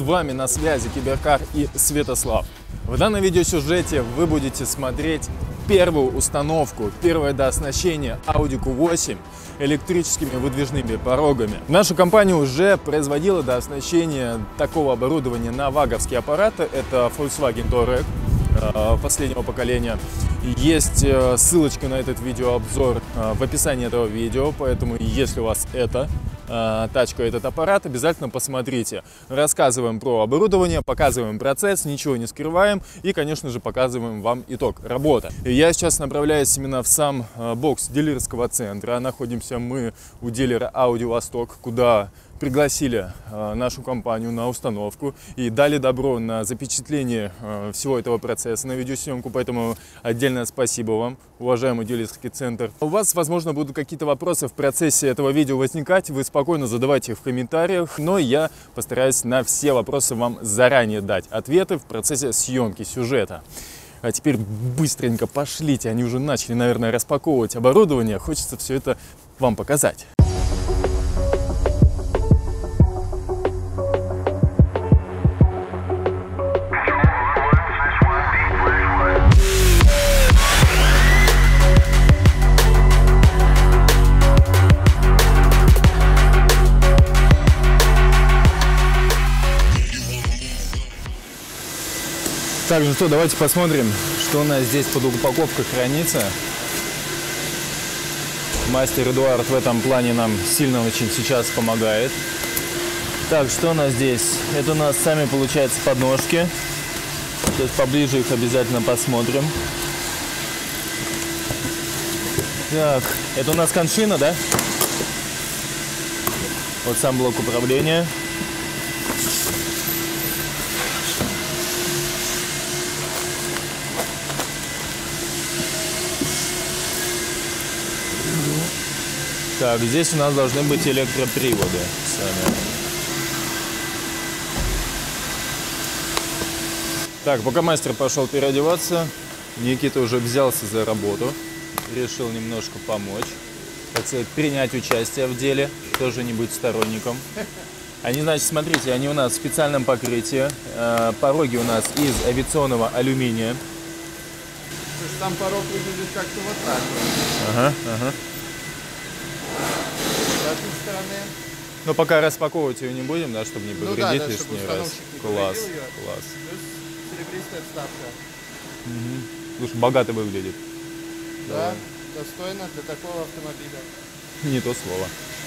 вами на связи Киберкар и Святослав. В данном видеосюжете вы будете смотреть первую установку, первое дооснащение Audi Q8 электрическими выдвижными порогами. Наша компания уже производила дооснащение такого оборудования на ваговские аппараты. Это Volkswagen Touareg последнего поколения. Есть ссылочка на этот видеообзор в описании этого видео, поэтому если у вас эта тачка, этот аппарат, обязательно посмотрите. Рассказываем про оборудование, показываем процесс, ничего не скрываем и, конечно же, показываем вам итог работы. Я сейчас направляюсь именно в сам бокс дилерского центра. Находимся мы у дилера Audi Восток, куда пригласили нашу компанию на установку и дали добро на запечатление всего этого процесса на видеосъемку, поэтому отдельное спасибо вам, уважаемый дилерский центр. У вас, возможно, будут какие-то вопросы в процессе этого видео возникать, вы спокойно задавайте их в комментариях, но я постараюсь на все вопросы вам заранее дать ответы в процессе съемки сюжета. А теперь быстренько пошлите, они уже начали, наверное, распаковывать оборудование, хочется все это вам показать. Так, ну что, давайте посмотрим, что у нас здесь под упаковкой хранится. Мастер Эдуард в этом плане нам сильно очень сейчас помогает. Так, что у нас здесь? Это у нас сами, получается, подножки. Сейчас поближе их обязательно посмотрим. Так, это у нас коншина, да? Вот сам блок управления. Так, здесь у нас должны быть электроприводы сами. Так, пока мастер пошел переодеваться, Никита уже взялся за работу, решил немножко помочь, так сказать, принять участие в деле, тоже не быть сторонником. Они, значит, смотрите, они у нас в специальном покрытии, пороги у нас из авиационного алюминия. То есть там порог выглядит как-то вот так. Ага, ага. Но пока распаковывать ее не будем, да, чтобы не повредить лишний раз. Класс, класс. Плюс серебристая вставка. Угу. Слушай, богато выглядит. Да, достойно для такого автомобиля. Не то слово.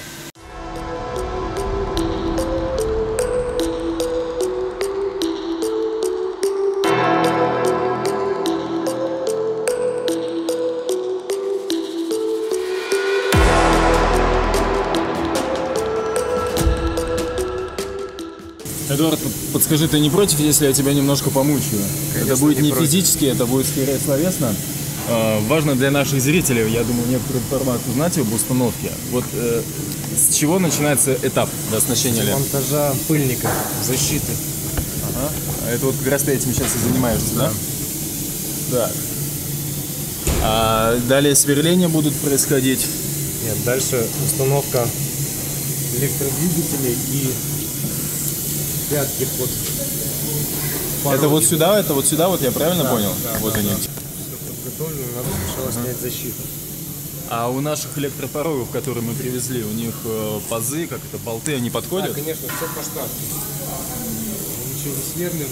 Эдуард, подскажи, ты не против, если я тебя немножко помучаю? Конечно, это будет не физически, это будет скорее словесно. Важно для наших зрителей, я думаю, некоторую информацию узнать об установке. Вот с чего начинается этап дооснащения лент? С монтажа пыльника, защиты. Ага. А это вот как раз ты этим сейчас и занимаешься, да? Так. А далее сверления будут происходить? Нет, дальше установка электродвигателей и пятки под пороги. Это вот сюда, вот я правильно понял? Да, вот да, они. Да. Все подготовлено, надо сначала снять защиту. А у наших электропорогов, которые мы привезли, у них пазы, как это, болты, они подходят? Да, конечно, все по штату. Ничего не сверлим.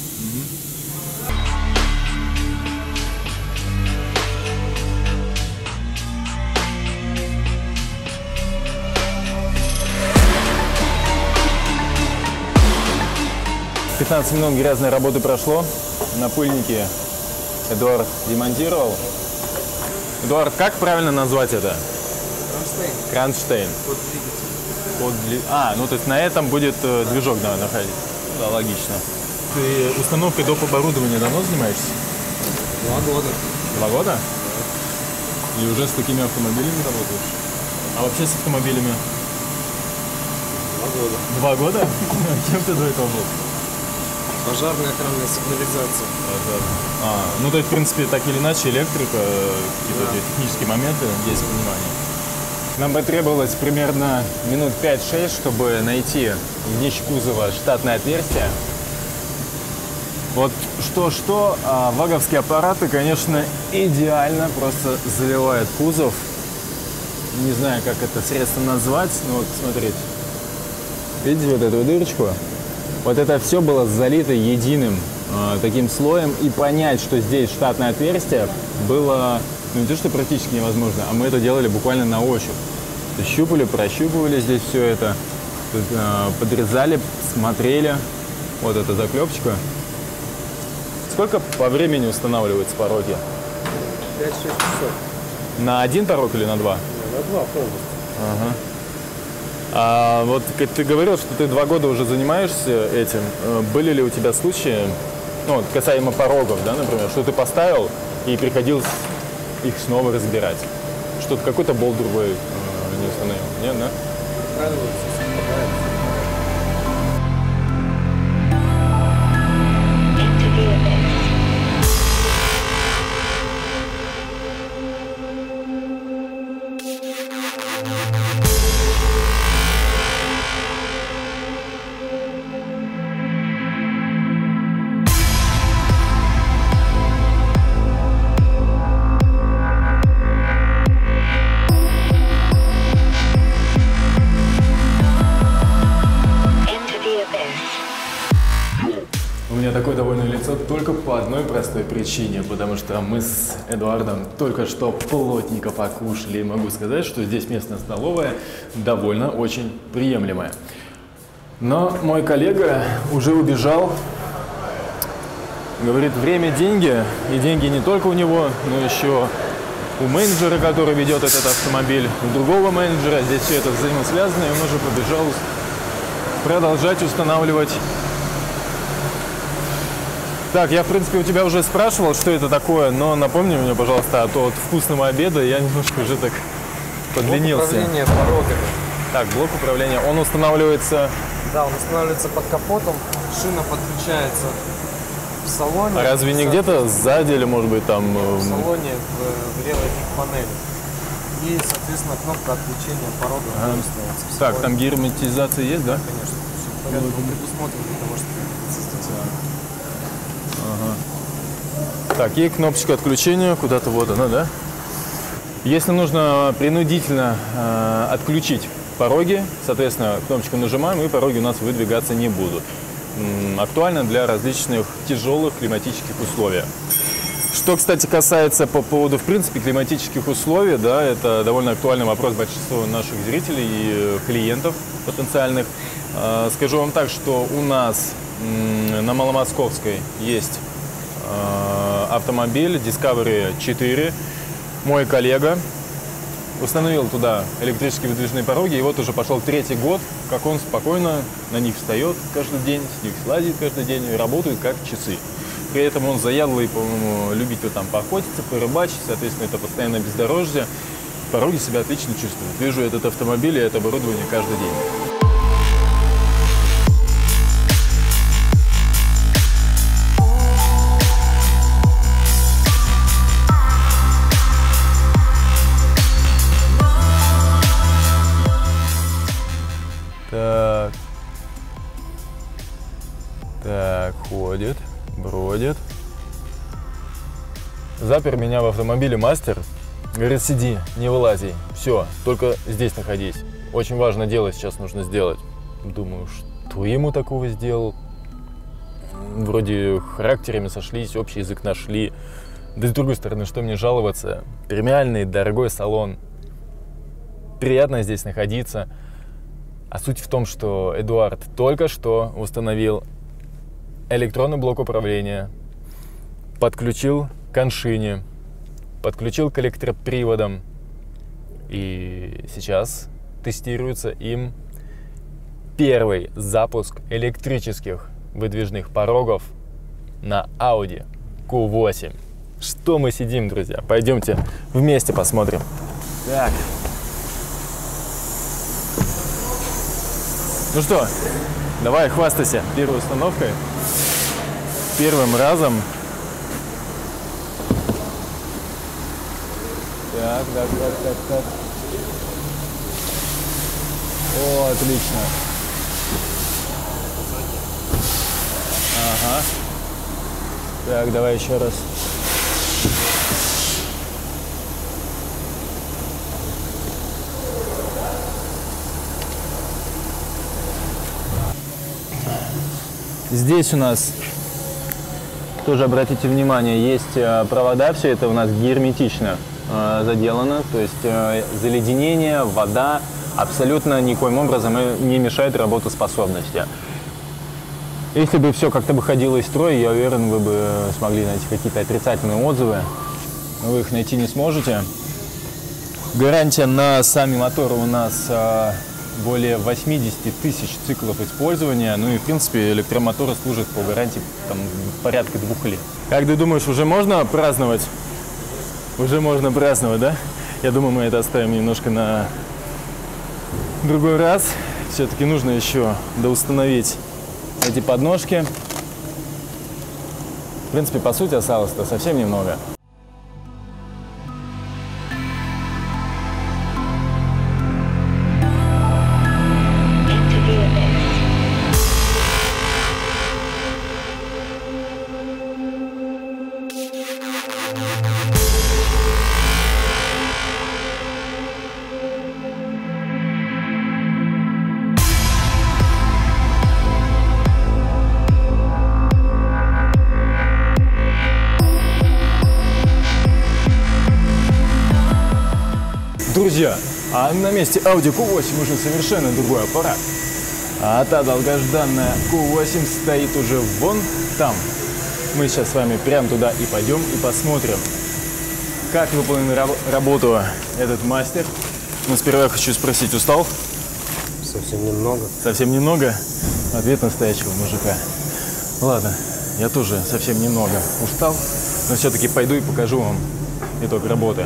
— 15 минут грязной работы прошло. На пыльнике Эдуард демонтировал. Эдуард, как правильно назвать это? Кронштейн. Кронштейн. Под двигатель. Ну то есть на этом будет движок, да, находить. Да, логично. Ты установкой доп. Оборудования давно занимаешься? 2 года. 2 года? И уже с такими автомобилями работаешь? А вообще с автомобилями? 2 года. 2 года? Кем ты до этого был? Пожарная охранная сигнализация. Ну то есть, в принципе, так или иначе, электрика, какие-то технические моменты, есть понимание. Нам потребовалось примерно минут 5-6, чтобы найти в днище кузова штатное отверстие. Вот что-что, а ваговские аппараты, конечно, идеально просто заливают кузов. Не знаю, как это средство назвать, но вот смотрите. Видите вот эту дырочку? Вот это все было залито единым таким слоем. И понять, что здесь штатное отверстие, было не то, что практически невозможно, а мы это делали буквально на ощупь. Щупали, прощупывали здесь все это, подрезали, смотрели. Вот эта заклепочка. Сколько по времени устанавливаются пороги? 5-6 часов. На один порог или на два? На 2 полностью. Ага. А вот ты говорил, что ты 2 года уже занимаешься этим. Были ли у тебя случаи, ну, вот касаемо порогов, да, например, что ты поставил и приходилось их снова разбирать? Что-то какой-то болт другой не установил? Нет, да? Правильно, все совпадает. У меня такое довольное лицо только по одной простой причине, потому что мы с Эдуардом только что плотненько покушали, и могу сказать, что здесь местная столовая довольно очень приемлемая. Но мой коллега уже убежал, говорит, время – деньги, и деньги не только у него, но еще у менеджера, который ведет этот автомобиль, у другого менеджера, здесь все это взаимосвязано, и он уже побежал продолжать устанавливать. Так, я, в принципе, у тебя уже спрашивал, что это такое, но напомни мне, пожалуйста, а то от вкусного обеда я немножко уже так подленился. Блок управления порогами. Так, блок управления, он устанавливается... Да, он устанавливается под капотом, шина подключается в салоне. А разве не где-то сзади или, может быть, там... В салоне, в левой панели. И, соответственно, кнопка отключения порога устанавливается в Так, салоне. там герметизация есть, да? Конечно, все в порядке, он предусмотрен для того, чтобы отсутствовать. Так, и кнопочка отключения, куда-то вот она, да? Если нужно принудительно отключить пороги, соответственно, кнопочку нажимаем, и пороги у нас выдвигаться не будут. Актуально для различных тяжелых климатических условий. Что, кстати, касается по поводу, в принципе, климатических условий, да, это довольно актуальный вопрос большинства наших зрителей и клиентов потенциальных. Скажу вам так, что у нас на Маломосковской есть автомобиль Discovery 4. Мой коллега установил туда электрические выдвижные пороги, и вот уже пошел 3-й год, как он спокойно на них встает каждый день, с них слазит каждый день и работает как часы. При этом он заядлый, по-моему, любитель там поохотиться, порыбачить, соответственно, это постоянное бездорожье. Пороги себя отлично чувствуют. Вижу этот автомобиль и это оборудование каждый день. Так, ходит, бродит. Запер меня в автомобиле мастер. Говорит, сиди, не вылази. Все, только здесь находись. Очень важное дело сейчас нужно сделать. Думаю, что ему такого сделал? Вроде характерами сошлись, общий язык нашли. Да с другой стороны, что мне жаловаться? Премиальный, дорогой салон. Приятно здесь находиться. А суть в том, что Эдуард только что установил электронный блок управления, подключил к коншине, подключил к электроприводам. И сейчас тестируется им первый запуск электрических выдвижных порогов на Audi Q8. Что мы сидим, друзья? Пойдемте вместе посмотрим. Так. Ну что, давай, хвастайся первой установкой, первым разом. Так. О, отлично. Ага. Так, давай еще раз. Здесь у нас тоже, обратите внимание, есть провода, все это у нас герметично заделано, то есть заледенение, вода абсолютно никоим образом не мешает работоспособности. Если бы все как-то выходило из строя, я уверен, вы бы смогли найти какие-то отрицательные отзывы, но вы их найти не сможете. Гарантия на сами моторы у нас более 80 тысяч циклов использования. Ну и, в принципе, электромоторы служат по гарантии там, порядка 2 лет. Как ты думаешь, уже можно праздновать? Уже можно праздновать, да? Я думаю, мы это оставим немножко на другой раз. Все-таки нужно еще доустановить эти подножки. В принципе, по сути, осталось-то совсем немного. Друзья, а на месте Audi Q8 уже совершенно другой аппарат. А та долгожданная Q8 стоит уже вон там. Мы сейчас с вами прямо туда и пойдем и посмотрим, как выполнен работу этот мастер. Но сперва я хочу спросить, устал? Совсем немного. Совсем немного? Ответ настоящего мужика. Ладно, я тоже совсем немного устал, но все-таки пойду и покажу вам итог работы.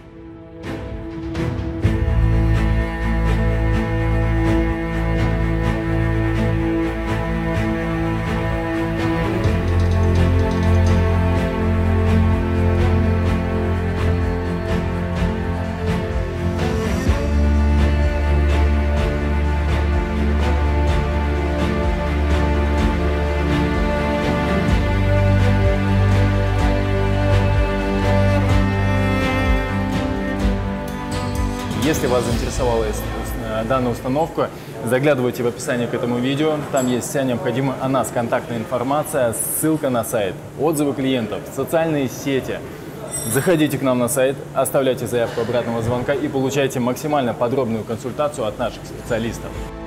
Если вас заинтересовала данная установка, заглядывайте в описание к этому видео. Там есть вся необходимая о нас контактная информация, ссылка на сайт, отзывы клиентов, социальные сети. Заходите к нам на сайт, оставляйте заявку обратного звонка и получайте максимально подробную консультацию от наших специалистов.